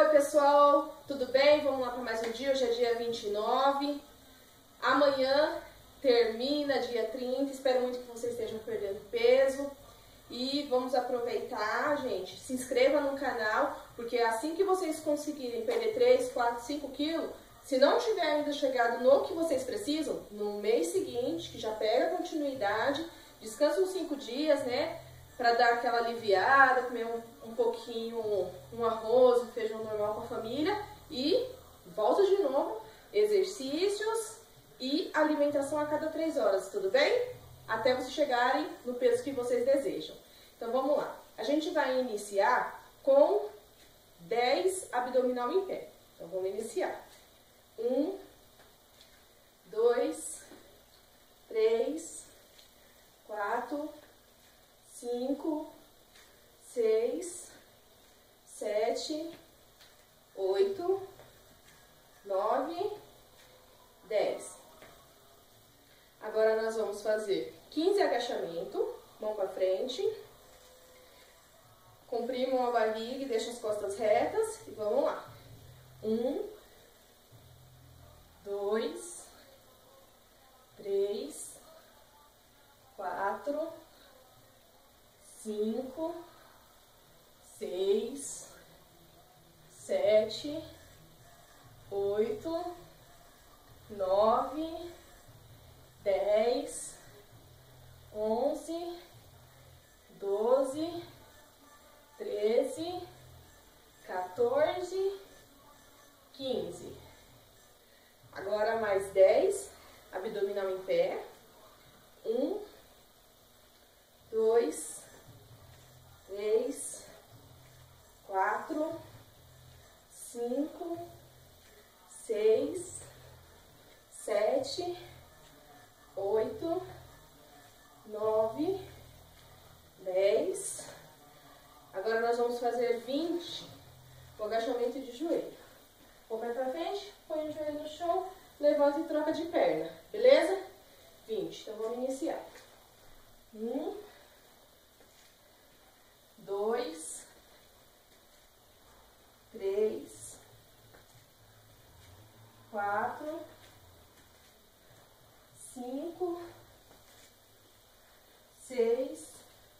pessoal, tudo bem? Vamos lá para mais um dia, hoje é dia 29. Amanhã termina dia 30, espero muito que vocês estejam perdendo peso. E vamos aproveitar, gente, se inscreva no canal, porque assim que vocês conseguirem perder 3, 4, 5 quilos, se não tiver ainda chegado no que vocês precisam, no mês seguinte, que já pega continuidade, descansa uns 5 dias, né? Para dar aquela aliviada, comer um pouquinho, um arroz, um feijão normal com a família e volta de novo, exercícios e alimentação a cada 3 horas, tudo bem? Até vocês chegarem no peso que vocês desejam. Então vamos lá. A gente vai iniciar com 10 abdominal em pé. Então vamos iniciar. 1, 2, 3, 4, 5, 6, 7, 8, 9, 10. Agora nós vamos fazer 15 agachamentos, mão para frente. Comprimam a barriga e deixam as costas retas e vamos lá. 1, 2, 3, 4, 5, 6, 7, 8, 9, 10, 11, 12, 13, 14, 15. Agora mais 10, abdominal em pé. 1, 2, 3, 4, 5, 6, 7, 8, 9, 10. Agora nós vamos fazer 20, o agachamento de joelho. O pé para frente, põe o joelho no chão, levanta e troca de perna, beleza? 20, então vamos iniciar. 1, 2, 3, 4, 5, 6,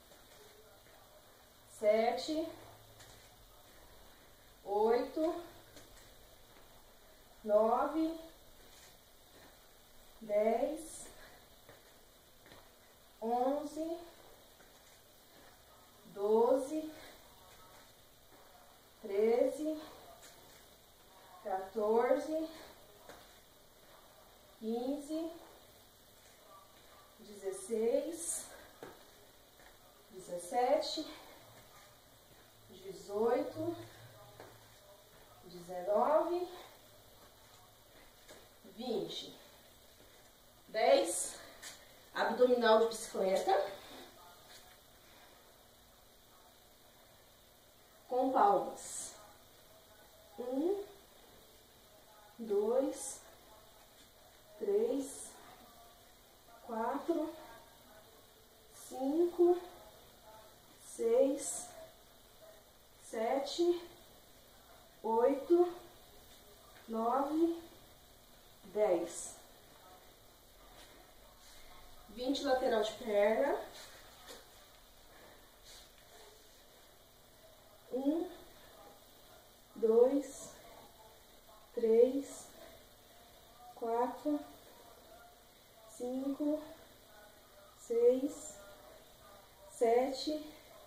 7, 8, 9, 10, 11, 12, 13, 14, 15, 16, 17, 18, 19, 20. 10, abdominal de bicicleta, com palmas. 1, 2, 3, 4, 5, 6, 7, 8, 9, 10. 20 lateral de perna. 1, 2, 3, 4, 5, 6, 7,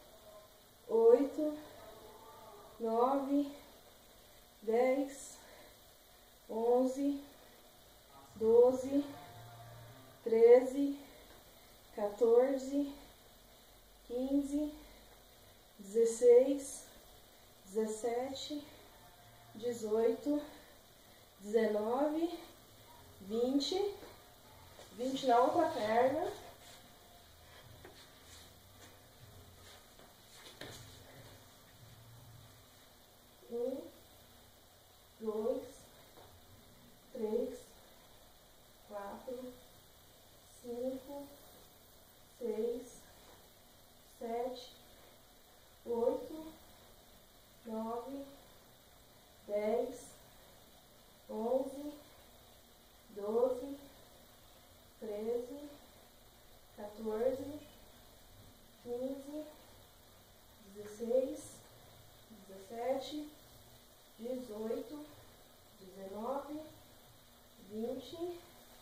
8, 9, 10, 11, 12, 13, 14, 15, 16, 17, 18, 19, 20, 20 na outra perna. 1, 2, 3, 4, 5, 6, 7, 8, 9, 10, 11, 12, 13, 14, 15, 16, 17, 18, 19, 20.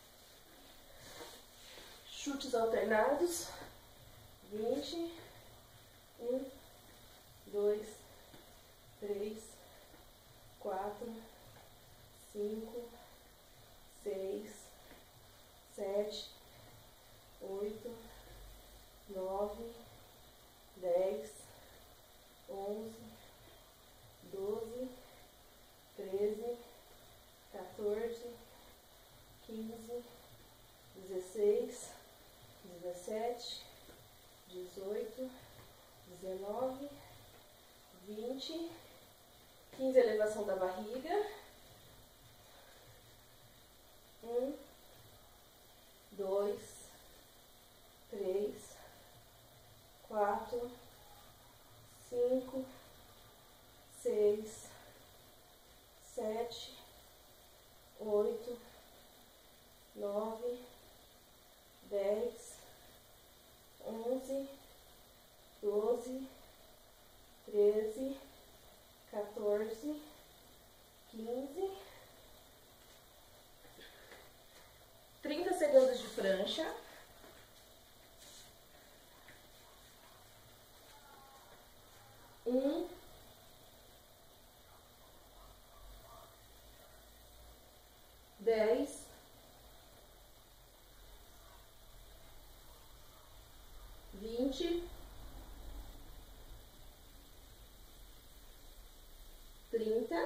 Chutes alternados. 20. 1, 2, 3, 4, 5, 6, 7, 8, 9, 10, 11, 12, 13, 14, 15, 16, 17, 18, 19, 20, 15, elevação da barriga. 1, 2, 3, 4, 5, 6, 7, 8, 9, 10, 11, 12, 13, 14, 15, 30 segundos de prancha. 1, 10, 20, 30,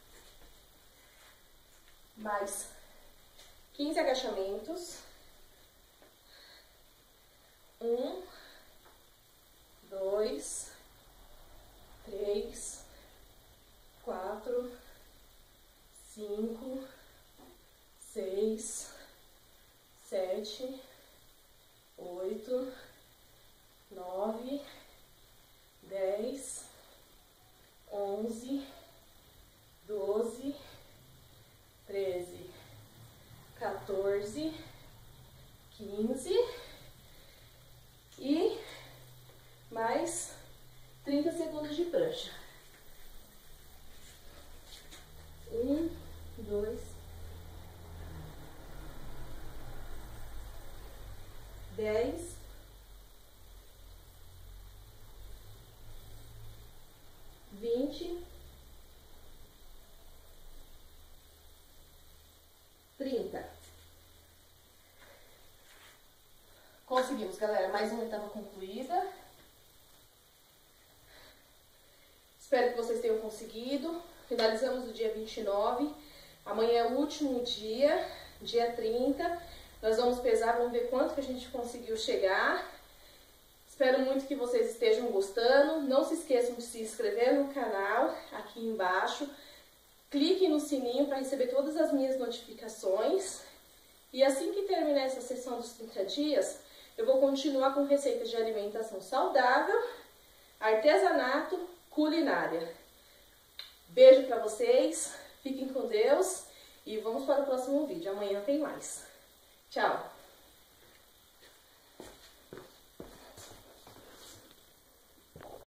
mais 15 agachamentos. 1, 2, 3, 4, 5, 6, 7, 8, 9, 10, 11, 12, 13, 14, 15 e mais 30 segundos de prancha. 1, 2, 10, 20, 30. Conseguimos, galera. Mais uma etapa concluída. Espero que vocês tenham conseguido. Finalizamos o dia 29. Amanhã é o último dia, dia 30. Nós vamos pesar, vamos ver quanto que a gente conseguiu chegar. Espero muito que vocês estejam gostando. Não se esqueçam de se inscrever no canal aqui embaixo. Clique no sininho para receber todas as minhas notificações. E assim que terminar essa sessão dos 30 dias, eu vou continuar com receitas de alimentação saudável, artesanato, culinária. Beijo para vocês, fiquem com Deus e vamos para o próximo vídeo. Amanhã tem mais. Tchau!